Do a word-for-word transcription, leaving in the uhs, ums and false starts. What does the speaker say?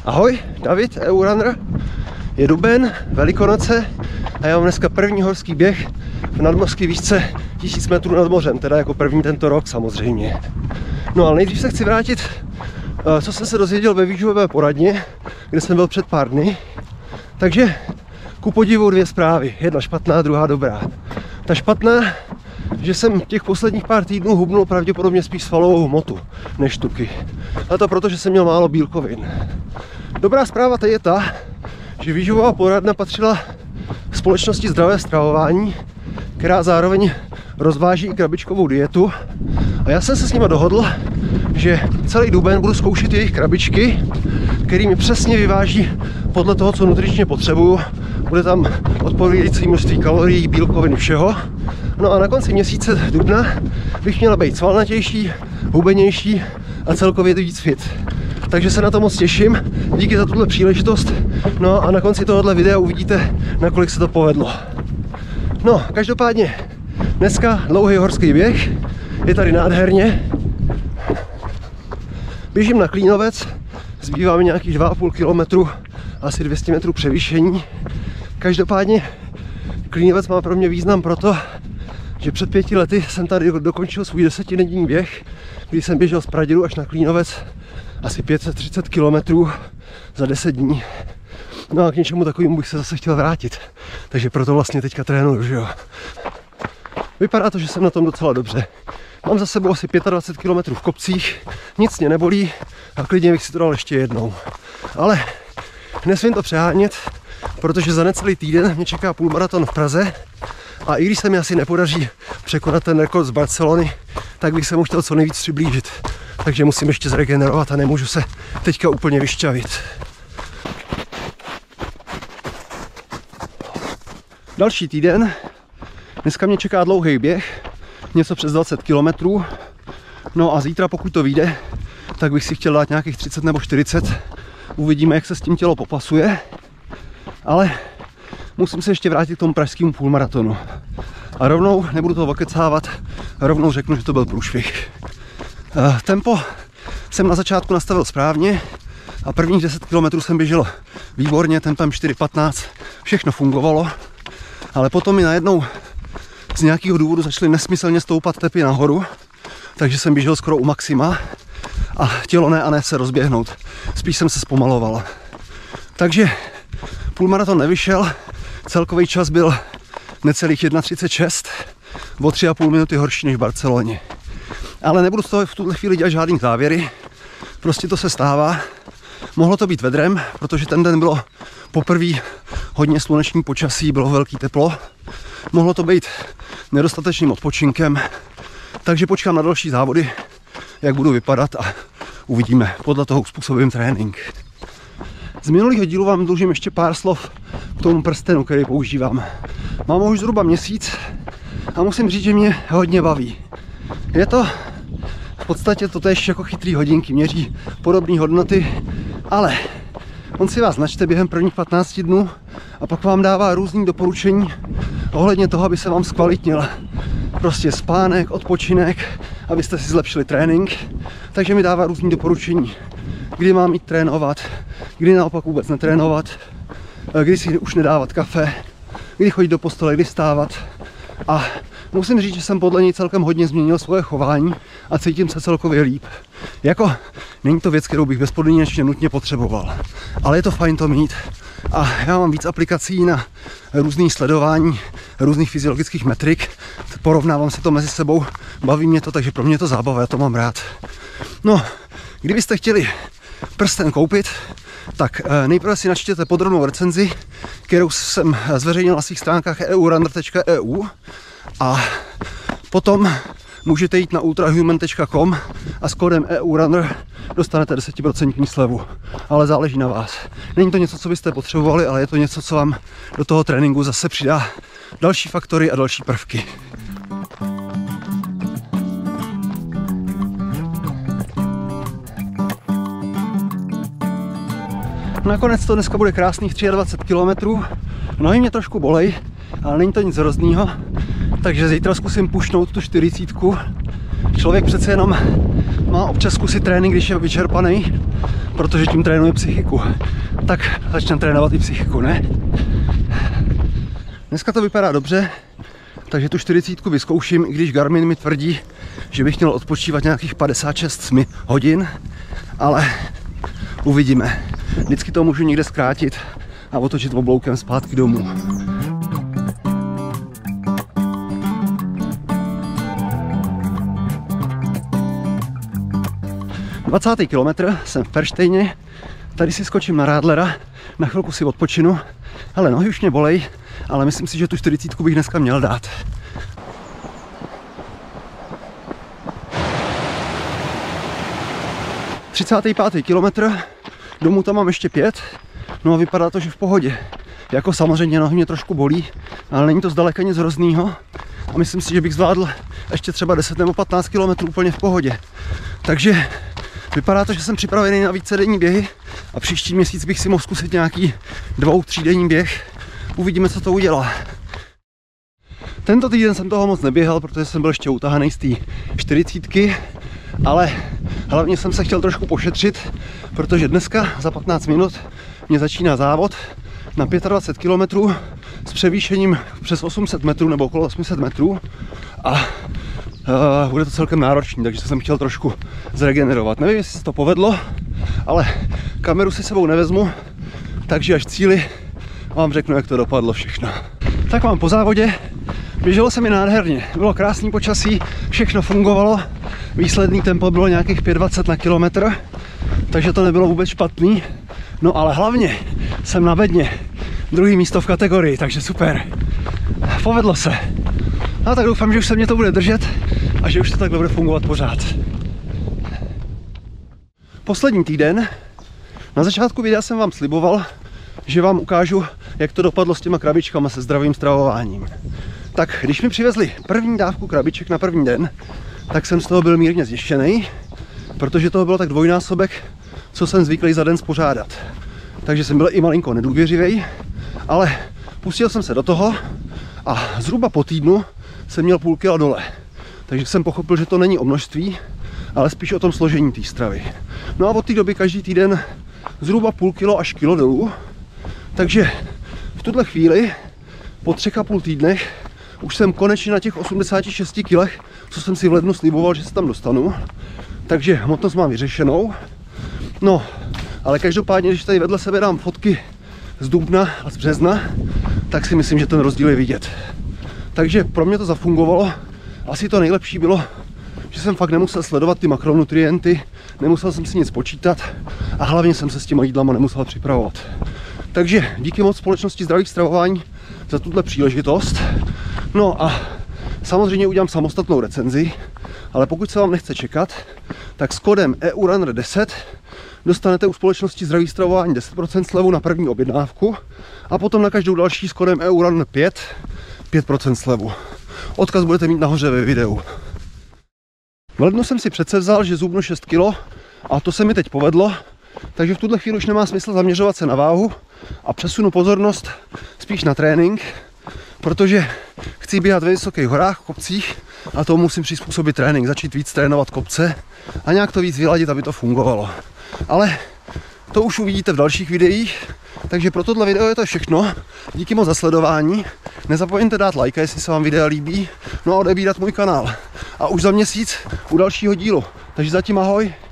Ahoj, David, E U Runner. Je duben, Velikonoce a já mám dneska první horský běh v nadmořské výšce tisíc metrů nad mořem, teda jako první tento rok samozřejmě. No ale nejdřív se chci vrátit, co jsem se dozvěděl ve výživové poradně, kde jsem byl před pár dny. Takže ku podivu dvě zprávy, jedna špatná, druhá dobrá. Ta špatná, že jsem těch posledních pár týdnů hubnul pravděpodobně spíš svalovou hmotu než tuky. A to proto, že jsem měl málo bílkovin. Dobrá zpráva teď je ta, že výživová poradna patřila společnosti Zdravé stravování, která zároveň rozváží i krabičkovou dietu. A já jsem se s nimi dohodl, že celý duben budu zkoušet jejich krabičky, který mi přesně vyváží podle toho, co nutričně potřebuju. Bude tam odpovídající množství kalorií, bílkovin, všeho. No a na konci měsíce dubna bych měla být svalnatější, hubenější a celkově víc fit. Takže se na to moc těším, díky za tuhle příležitost. No a na konci tohohle videa uvidíte, nakolik se to povedlo. No, každopádně dneska dlouhý horský běh, je tady nádherně. Běžím na Klínovec, zbývá mi nějakých dva a půl kilometru, asi dvě stě metrů převýšení. Každopádně Klínovec má pro mě význam proto, že před pěti lety jsem tady dokončil svůj desetidenní běh, kdy jsem běžel z Praděru až na Klínovec asi pět set třicet kilometrů za deset dní. No a k něčemu takovému bych se zase chtěl vrátit. Takže proto vlastně teďka trénuju, že jo. Vypadá to, že jsem na tom docela dobře. Mám za sebou asi dvacet pět kilometrů v kopcích, nic mě nebolí a klidně bych si to dal ještě jednou. Ale nesmím to přehánět, protože za necelý týden mě čeká půlmaraton v Praze a i když se mi asi nepodaří překonat ten rekord z Barcelony, tak bych se mu chtěl co nejvíc přiblížit. Takže musím ještě zregenerovat a nemůžu se teďka úplně vyšťavit. Další týden. Dneska mě čeká dlouhý běh, něco přes dvacet kilometrů. No a zítra, pokud to vyjde, tak bych si chtěl dát nějakých třicet nebo čtyřicet. Uvidíme, jak se s tím tělo popasuje. Ale musím se ještě vrátit k tomu pražskému půlmaratonu. A rovnou, nebudu to okecávat, rovnou řeknu, že to byl průšvih. Tempo jsem na začátku nastavil správně a prvních deset kilometrů jsem běžel výborně, tempem čtyři patnáct, všechno fungovalo. Ale potom mi najednou z nějakého důvodu začaly nesmyslně stoupat tepy nahoru, takže jsem běžel skoro u maxima a tělo ne a ne se rozběhnout. Spíš jsem se zpomaloval. Takže půlmaraton nevyšel, celkový čas byl necelých jedna třicet šest, o tři a půl minuty horší než v Barceloně. Ale nebudu z toho v tuhle chvíli dělat žádný závěry, prostě to se stává. Mohlo to být vedrem, protože ten den bylo poprvé hodně sluneční počasí, bylo velký teplo. Mohlo to být nedostatečným odpočinkem, takže počkám na další závody, jak budu vypadat a uvidíme. Podle toho způsobím trénink. Z minulého dílu vám dlužím ještě pár slov k tomu prstenu, který používám. Mám ho už zhruba měsíc a musím říct, že mě hodně baví. Je to v podstatě totéž jako chytrý hodinky, měří podobné hodnoty, ale on si vás načte během prvních patnácti dnů a pak vám dává různý doporučení ohledně toho, aby se vám zkvalitnil prostě spánek, odpočinek, abyste si zlepšili trénink. Takže mi dává různý doporučení, kdy mám jít trénovat, kdy naopak vůbec netrénovat, kdy si už nedávat kafe, kdy chodit do postele, kdy stávat. A musím říct, že jsem podle něj celkem hodně změnil svoje chování a cítím se celkově líp. Jako, není to věc, kterou bych bezpodmínečně nutně potřeboval, ale je to fajn to mít. A já mám víc aplikací na různé sledování různých fyziologických metrik, porovnávám si to mezi sebou, baví mě to, takže pro mě je to zábava, já to mám rád. No, kdybyste chtěli prsten koupit, tak nejprve si načtěte podrobnou recenzi, kterou jsem zveřejnil na svých stránkách e u runner tečka e u a potom můžete jít na ultrahuman tečka com a s kódem E U Runner dostanete deset procent slevu, ale záleží na vás. Není to něco, co byste potřebovali, ale je to něco, co vám do toho tréninku zase přidá další faktory a další prvky. Nakonec to dneska bude krásných dvacet tři kilometrů. Nohy mě trošku bolej, ale není to nic hroznýho. Takže zítra zkusím pušnout tu čtyřicítku. Člověk přece jenom má občas zkusit trénink, když je vyčerpaný, protože tím trénuje psychiku. Tak začneme trénovat i psychiku, ne? Dneska to vypadá dobře, takže tu čtyřicítku vyzkouším, i když Garmin mi tvrdí, že bych měl odpočívat nějakých padesát šest hodin, ale uvidíme. Vždycky to můžu někde zkrátit a otočit obloukem zpátky domů. dvacátý kilometr, jsem v Perštejně, tady si skočím na Radlera, na chvilku si odpočinu, ale nohy už mě bolej, ale myslím si, že tu čtyřicítku bych dneska měl dát. třicátý pátý kilometr, domů tam mám ještě pět, no a vypadá to, že v pohodě. Jako samozřejmě nohy mě trošku bolí, ale není to zdaleka nic hroznýho a myslím si, že bych zvládl ještě třeba deset nebo patnáct kilometrů úplně v pohodě. Takže vypadá to, že jsem připravený na vícedenní běhy a příští měsíc bych si mohl zkusit nějaký dvou, třídenní běh. Uvidíme, co to udělá. Tento týden jsem toho moc neběhal, protože jsem byl ještě utahaný z té čtyřicítky, ale hlavně jsem se chtěl trošku pošetřit, protože dneska za patnáct minut mě začíná závod na dvacet pět kilometrů s převýšením přes osm set metrů nebo okolo osm set metrů a uh, bude to celkem náročný, takže jsem chtěl trošku zregenerovat. Nevím, jestli se to povedlo, ale kameru si sebou nevezmu, takže až cíli vám řeknu, jak to dopadlo všechno. Tak mám po závodě, běželo se mi nádherně, bylo krásný počasí, všechno fungovalo, výsledný tempo bylo nějakých pět dvacet na kilometr, takže to nebylo vůbec špatný, no ale hlavně jsem na bedně, druhý místo v kategorii, takže super, povedlo se. A tak doufám, že už se mě to bude držet a že už to takhle bude fungovat pořád. Poslední týden, na začátku videa jsem vám sliboval, že vám ukážu, jak to dopadlo s těma krabičkama se zdravým stravováním. Tak když mi přivezli první dávku krabiček na první den, tak jsem z toho byl mírně zděšený, protože toho bylo tak dvojnásobek, co jsem zvyklý za den spořádat. Takže jsem byl i malinko nedůvěřivý, ale pustil jsem se do toho a zhruba po týdnu jsem měl půl kila dole. Takže jsem pochopil, že to není o množství, ale spíš o tom složení té stravy. No a od té doby každý týden zhruba půl kilo až kilo dolů. Takže v tuhle chvíli, po třech a půl týdnech, už jsem konečně na těch osmdesáti šesti kilech, co jsem si v lednu sliboval, že se tam dostanu. Takže hmotnost mám vyřešenou. No, ale každopádně, když tady vedle sebe dám fotky z dubna a z března, tak si myslím, že ten rozdíl je vidět. Takže pro mě to zafungovalo. Asi to nejlepší bylo, že jsem fakt nemusel sledovat ty makronutrienty, nemusel jsem si nic počítat a hlavně jsem se s těma jídlama nemusel připravovat. Takže díky moc společnosti zdravých stravování za tuhle příležitost. No a samozřejmě udělám samostatnou recenzi, ale pokud se vám nechce čekat, tak s kódem E U Runner deset dostanete u společnosti zdravých stravování deset procent slevu na první objednávku a potom na každou další s kódem E U Runner pět pět procent slevu. Odkaz budete mít nahoře ve videu. V lednu jsem si přece vzal, že zhubnu šest kilo a to se mi teď povedlo, takže v tuhle chvíli už nemá smysl zaměřovat se na váhu a přesunu pozornost spíš na trénink, protože chci běhat ve vysokých horách, kopcích a tomu musím přizpůsobit trénink, začít víc trénovat kopce a nějak to víc vyladit, aby to fungovalo. Ale to už uvidíte v dalších videích, takže pro tohle video je to všechno. Díky moc za sledování, nezapomeňte dát like, jestli se vám videa líbí, no a odebírat můj kanál. A už za měsíc u dalšího dílu, takže zatím ahoj.